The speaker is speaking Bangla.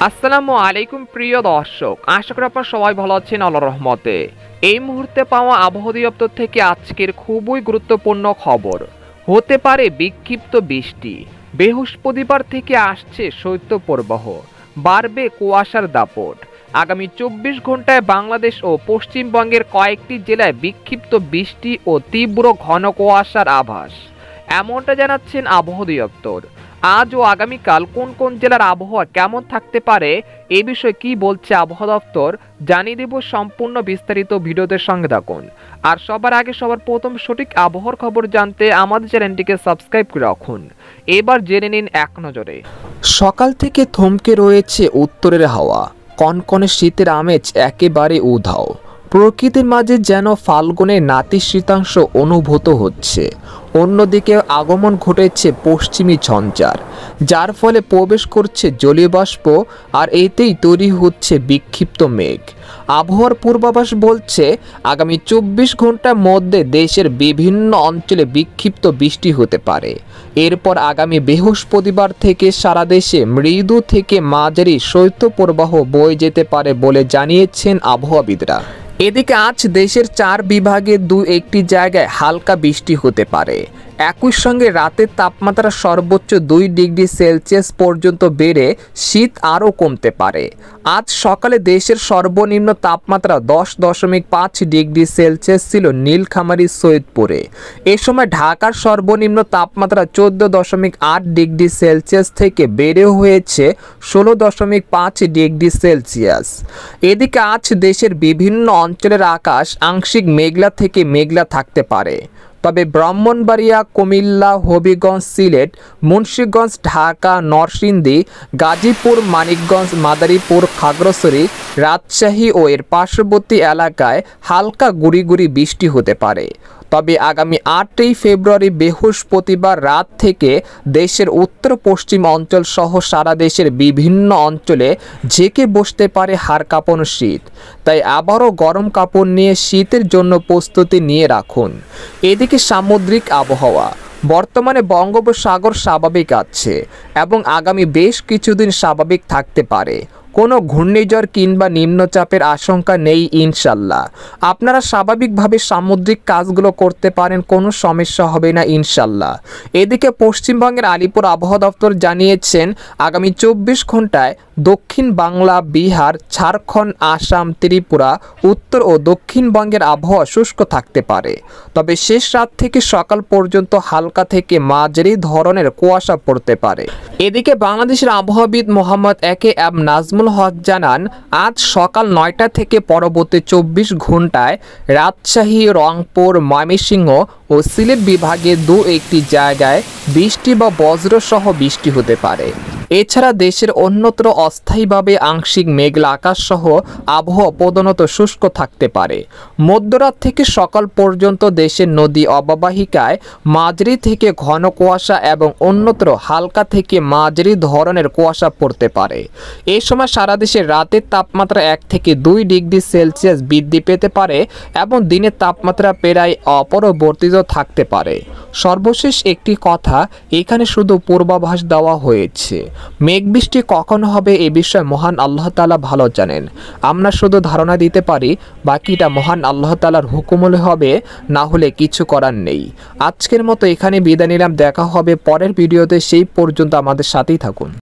আসসালামু আলাইকুম প্রিয় দর্শক, আশা করি আপনারা সবাই ভালো আছেন আল্লাহর রহমতে। এই মুহূর্তে পাওয়া আবহাওয়া দপ্তর থেকে আজকের খুবই গুরুত্বপূর্ণ খবর। হতে পারে বিক্ষিপ্ত বৃষ্টি। বৃহস্পতিবার থেকে আসছে শৈত্যপ্রবাহ, বাড়বে কুয়াশার দাপট। আগামী 24 ঘন্টায় বাংলাদেশ ও পশ্চিমবঙ্গের কয়েকটি জেলায় বিক্ষিপ্ত বৃষ্টি ও তীব্র ঘন কুয়াশার আভাস, এমনটা জানাচ্ছেন আবহাওয়া দপ্তর। আজ ও আগামীকাল কোন কোন জেলার আবহাওয়া কেমন থাকতে পারে এ বিষয়ে কি বলছে আবহাওয়া দপ্তর জানিয়ে দেব। সম্পূর্ণ বিস্তারিত ভিডিওতে সঙ্গে থাকুন। আর সবার আগে সবার প্রথম সঠিক আবহাওয়ার খবর জানতে আমাদের চ্যানেলটিকে সাবস্ক্রাইব করে রাখুন। এবার জেনে নিন এক নজরে। সকাল থেকে থমকে রয়েছে উত্তরের হাওয়া, কনকনে শীতের আমেজ একেবারে উধাও। প্রকৃতির মাঝে যেন ফাল্গুনের নাতিশীতাংশ অনুভূত হচ্ছে। অন্যদিকে আগমন ঘটেছে পশ্চিমী ঝঞ্ঝার, যার ফলে প্রবেশ করছে জলীয় বাষ্প, আর এতেই তৈরি হচ্ছে বিক্ষিপ্ত মেঘ। আবহাওয়ার পূর্বাভাস বলছে আগামী 24 ঘন্টার মধ্যে দেশের বিভিন্ন অঞ্চলে বিক্ষিপ্ত বৃষ্টি হতে পারে। এরপর আগামী বৃহস্পতিবার থেকে সারা দেশে মৃদু থেকে মাঝারি শৈত্যপ্রবাহ বয়ে যেতে পারে বলে জানিয়েছেন আবহাওয়াবিদরা। এদিকে আজ দেশের 4 বিভাগে 2-1টি জায়গায় হালকা বৃষ্টি হতে পারে। একই সঙ্গে রাতের তাপমাত্রা সর্বোচ্চ 2 ডিগ্রি সেলসিয়াস পর্যন্ত বেড়ে শীত আরও কমতে পারে। আজ সকালে দেশের সর্বনিম্ন তাপমাত্রা 10.5 ডিগ্রি সেলসিয়াস ছিল নীলফামারী সৈয়দপুরে। এ সময় ঢাকার সর্বনিম্ন তাপমাত্রা 14.8 ডিগ্রি সেলসিয়াস থেকে বেড়ে হয়েছে 16.5 ডিগ্রি সেলসিয়াস। এদিকে আজ দেশের বিভিন্ন অঞ্চলের আকাশ আংশিক মেঘলা থেকে মেঘলা থাকতে পারে। তবে ব্রাহ্মণবাড়িয়া, কুমিল্লা, হবিগঞ্জ, সিলেট, মুন্সিগঞ্জ, ঢাকা, নরসিংদী, গাজীপুর, মানিকগঞ্জ, মাদারীপুর, খাগড়াছড়ি, রাজশাহী ও এর পার্শ্ববর্তী এলাকায় হালকা গুঁড়ি গুঁড়ি বৃষ্টি হতে পারে। তবে আগামী 8ই ফেব্রুয়ারি বৃহস্পতিবার রাত থেকে দেশের উত্তর পশ্চিম অঞ্চল সহ সারা দেশের বিভিন্ন অঞ্চলে ঝেঁকে বসতে পারে হাড় কাঁপানো শীত। তাই আবারও গরম কাপড় নিয়ে শীতের জন্য প্রস্তুতি নিয়ে রাখুন। এদিকে সামুদ্রিক আবহাওয়া, বর্তমানে বঙ্গোপসাগর স্বাভাবিক আছে এবং আগামী বেশ কিছুদিন স্বাভাবিক থাকতে পারে। কোনো ঘূর্ণিঝড় কিংবা নিম্নচাপের আশঙ্কা নেই ইনশাল্লাহ। আপনারা স্বাভাবিকভাবে সামুদ্রিক কাজগুলো করতে পারেন, কোনো সমস্যা হবে না ইনশাল্লাহ। এদিকে পশ্চিমবঙ্গের আলিপুর আবহাওয়া দপ্তর জানিয়েছেন আগামী 24 ঘন্টায় দক্ষিণ বাংলা, বিহার, ঝাড়খণ্ড, আসাম, ত্রিপুরা, উত্তর ও দক্ষিণবঙ্গের আবহাওয়া শুষ্ক থাকতে পারে। তবে শেষ রাত থেকে সকাল পর্যন্ত হালকা থেকে মাঝারি ধরনের কুয়াশা পড়তে পারে। এদিকে বাংলাদেশের আবহাওয়াবিদ মোহাম্মদ একে.এম নাজমুল হক জানান আজ সকাল 9টা থেকে পরবর্তী 24 ঘন্টায় রাজশাহী, রংপুর, ময়মনসিংহ ও সিলেট বিভাগে 2-1টি জায়গায় বৃষ্টি বা বজ্রসহ বৃষ্টি হতে পারে। এছাড়া দেশের অন্যত্র অস্থায়ীভাবে আংশিক মেঘলা আকাশ সহ আবহাওয়া প্রধানত শুষ্ক থাকতে পারে। মধ্যরাত থেকে সকাল পর্যন্ত দেশের নদী অববাহিকায় মাঝারি থেকে ঘন কুয়াশা এবং অন্যত্র হালকা থেকে মাঝারি ধরনের কুয়াশা পড়তে পারে। এই সময় সারা দেশের রাতের তাপমাত্রা 1 থেকে 2 ডিগ্রি সেলসিয়াস বৃদ্ধি পেতে পারে এবং দিনের তাপমাত্রা প্রায় অপরিবর্তিত থাকতে পারে। সর্বশেষ একটি কথা, এখানে শুধু পূর্বাভাস দেওয়া হয়েছে। মেঘ বৃষ্টি কখন হবে এ বিষয়ে মহান আল্লাহ তাআলা ভালো জানেন। আমরা শুধু ধারণা দিতে পারি, বাকিটা মহান আল্লাহ তাআলার হুকুমে হবে, না হলে কিছু করার নেই। আজকের মতো এখানে বিদায় নিলাম, দেখা হবে পরের ভিডিওতে। সেই পর্যন্ত আমাদের সাথেই থাকুন।